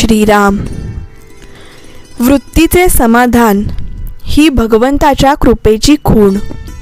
श्रीराम. वृत्तीचे समाधान ही भगवंताच्या कृपेची खूण.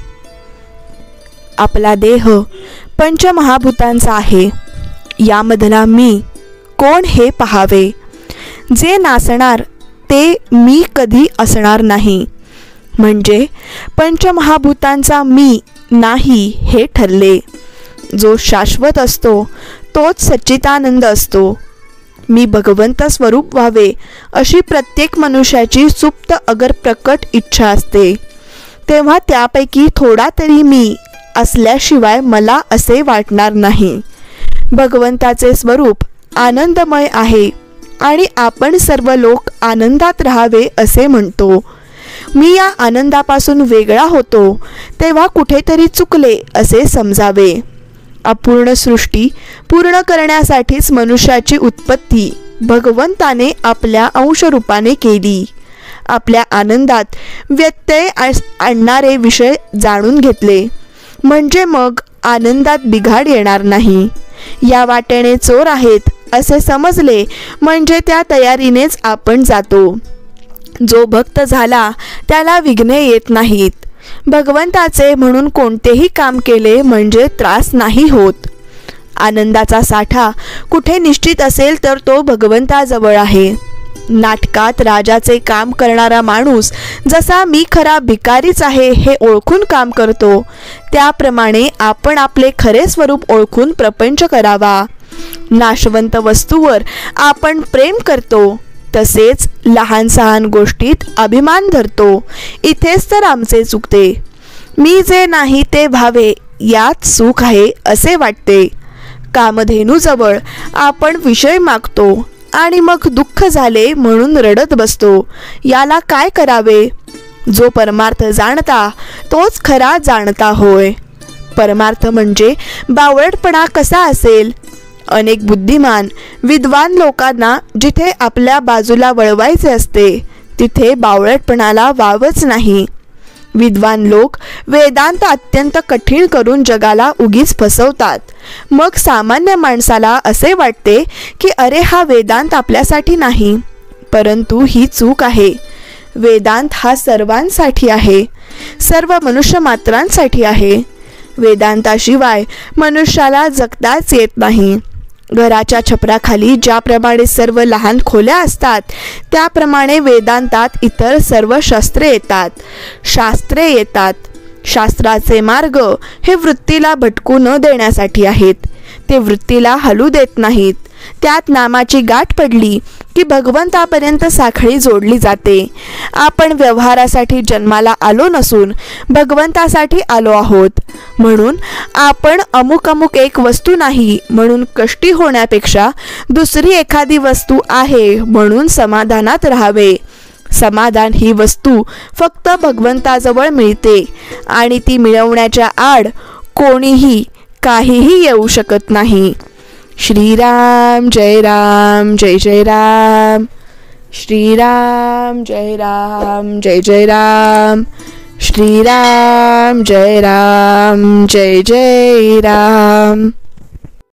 आपला देह पंचमहाभूतांचा आहे. यामधला मी कोण हे पहावे. जे नासणार ते मी कधी असणार नाही. म्हणजे पंचमहाभूतांचा मी नाही हे ठरले. जो शाश्वत असतो तोच सच्चिदानंद असतो. मी भगवंत स्वरूप व्हावे अशी प्रत्येक मनुष्याची सुप्त अगर प्रकट इच्छा असते. तेव्हा त्यापैकी थोडा तरी मी असल्याशिवाय मला असे वाटणार नाही. भगवंताचे स्वरूप आनंदमय आहे आणि आपण सर्व लोक आनंदात राहावे असे म्हणतो. मी या आनंदापासून वेगळा होतो तेव्हा कुठेतरी चुकले असे समजावे. अपूर्ण सृष्टी पूर्ण करण्यासाठीच मनुष्याची उत्पत्ती भगवंताने आपल्या अंशरूपाने केली. आपल्या आनंदात व्यत्यय आणणारे विषय जाणून घेतले म्हणजे मग आनंदात बिघाड येणार नाही. या वाटेने चोर आहेत असे समजले म्हणजे त्या तयारीनेच आपण जातो. जो भक्त झाला त्याला विघ्ने येत नाहीत. भगवंताचे म्हणून कोणतेही काम केले म्हणजे त्रास नाही होत. आनंदाचा साठा कुठे निश्चित असेल तर तो भगवंताजवळ आहे. नाटकात राजाचे काम करणारा माणूस जसा मी खरा भिकारीच आहे हे ओळखून काम करतो, त्याप्रमाणे आपण आपले खरे स्वरूप ओळखून प्रपंच करावा. नाशवंत वस्तूवर आपण प्रेम करतो तसेच लहान सहान गोष्टीत अभिमान धरतो. इथेच तर आमचे चुकते. मी जे नाही ते व्हावे यात सुख आहे असे वाटते. कामधेनूजवळ आपण विषय मागतो आणि मग दुःख झाले म्हणून रडत बसतो. याला काय करावे. जो परमार्थ जाणता तोच खरा जाणता होय. परमार्थ म्हणजे बावळटपणा कसा असेल. अनेक बुद्धिमान विद्वान लोकांना जिथे आपल्या बाजूला वळवायचे असते तिथे बावळटपणाला वावच नाही. विद्वान लोक वेदांत अत्यंत कठीण करून जगाला उगीच फसवतात. मग सामान्य माणसाला असे वाटते की अरे हा वेदांत आपल्यासाठी नाही. परंतु ही चूक आहे. वेदांत हा सर्वांसाठी आहे, सर्व मनुष्य मात्रांसाठी आहे. वेदांताशिवाय मनुष्याला जगताच येत नाही. घराच्या छपराखाली ज्याप्रमाणे सर्व लहान खोल्या असतात त्याप्रमाणे वेदांतात इतर सर्व शास्त्रे येतात. शास्त्राचे मार्ग हे वृत्तीला भटकू न देण्यासाठी आहेत. ते वृत्तीला हलू देत नाहीत. त्यात नामाची गाठ पडली की भगवंतापर्यंत साखळी जोडली जाते. आपण व्यवहारासाठी जन्माला आलो नसून भगवंतासाठी आलो आहोत. म्हणून आपण अमुक एक वस्तू नाही म्हणून कष्टी होण्यापेक्षा दुसरी एखादी वस्तू आहे म्हणून समाधानात राहावे. समाधान ही वस्तू फक्त भगवंताजवळ मिळते आणि ती मिळवण्याच्या आड कोणीही काहीही येऊ शकत नाही. श्रीराम जय राम जय जय राम. श्रीराम जय राम जय जय राम. श्रीराम जय राम जय जय राम.